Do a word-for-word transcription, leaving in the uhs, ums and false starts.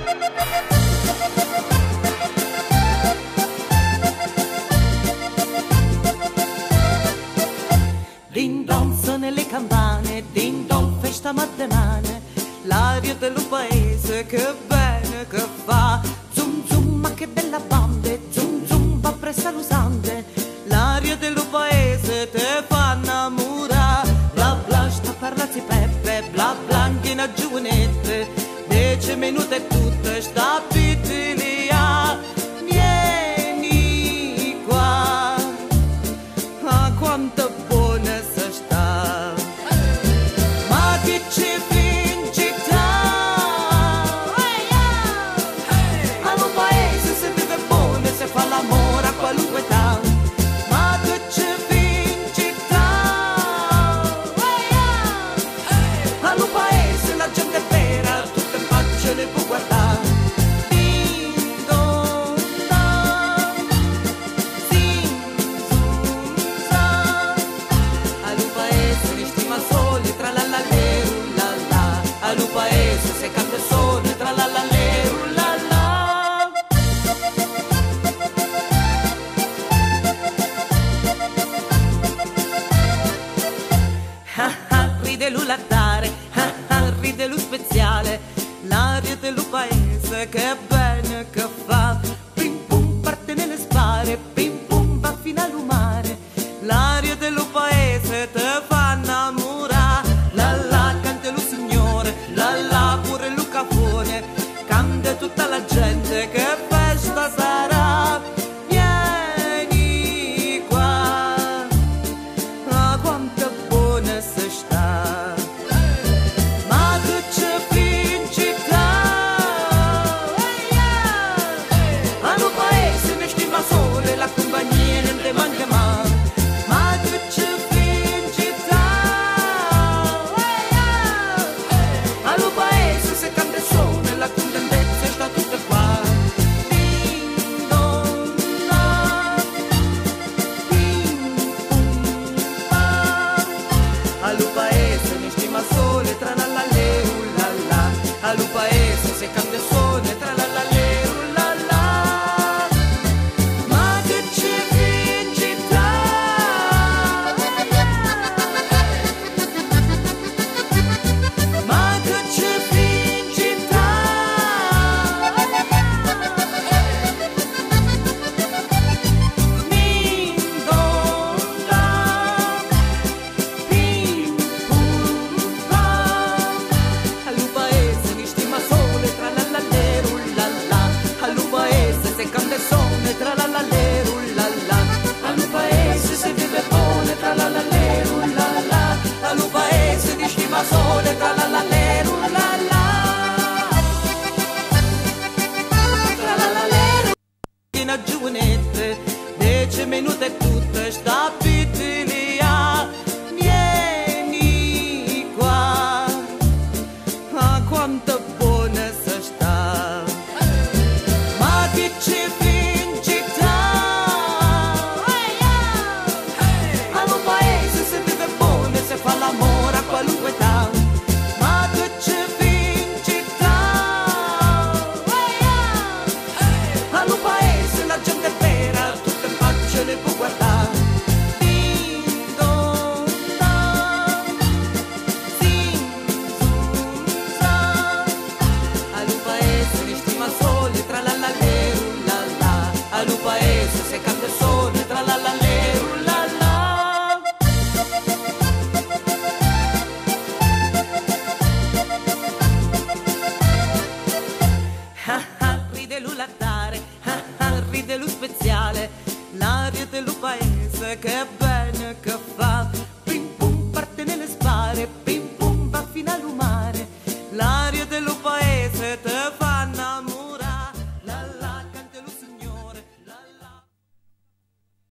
Din don sono le campane, din don festa mattemane, l'aria del paese che bene che fa, zum zum ma che bella bande, zum zum va presso l'usante, l'aria del paese te fa innamorare, bla bla sta parlati peppe, bla bla in a giovanette, dieci minuti e tutte sta pitilia, vieni qua, ah quanto buona se sta, ma che ci vincita, allo paese se vive buono se fa l'amore a qualunque età, ma che ci vincita, allo paese la gente è vera, tutte in faccia le può guardare. Al paese se canta il sole tra la la le la la. Ah ah ride l'ulattare, ah ah ride lo speziale, l'aria del paese che bene che fa, pim pum parte nelle spare, pim pum va fino al mare, l'aria del paese te fa innamorare, la la canta lo signore, la la pure Luca Fone, cambia tutta la gente, che festa sarà, vieni qua, ah quanto buona se sta, ma che ci vincita, allo paese ne stima sole, la compagnia non te manca mai, ma che ci allo paese se cambia il sole, la contentezza sta tutta qua. Ding dong da, ding pum pa. Allo paese ne stima sole, tra la la le la la. Allo paese se cambia il sole, tra la la le la la. Ma che ci vincita, ma che ci vincita, ding dong da, pim pum pa. Allo paese ne stima sole, tra la la le la la. Allo paese se canta il sole, tra la la le la la. Allo paese se vive buone, tra la la le la la. Allo paese ne stima sole, tra la la le la la. Tra la la le in a giovanette, dieci minuti e tutte sta pitilia, vieni qua, ah quanto buona se sta, ma che ci vincita, allo paese se vive buono se fa l'amore a qualunque età, ma che ci vincita, allo paese la gente è vera, tutte in faccia le può guardare. Ding dong da, zing zum za, allo paese ne stima sole, tra la la le la la. Allo paese se cambia il sole, tra la la le la la. Ah ah ride l'ulattare, ah ah ride lo speziale, l'aria del paese che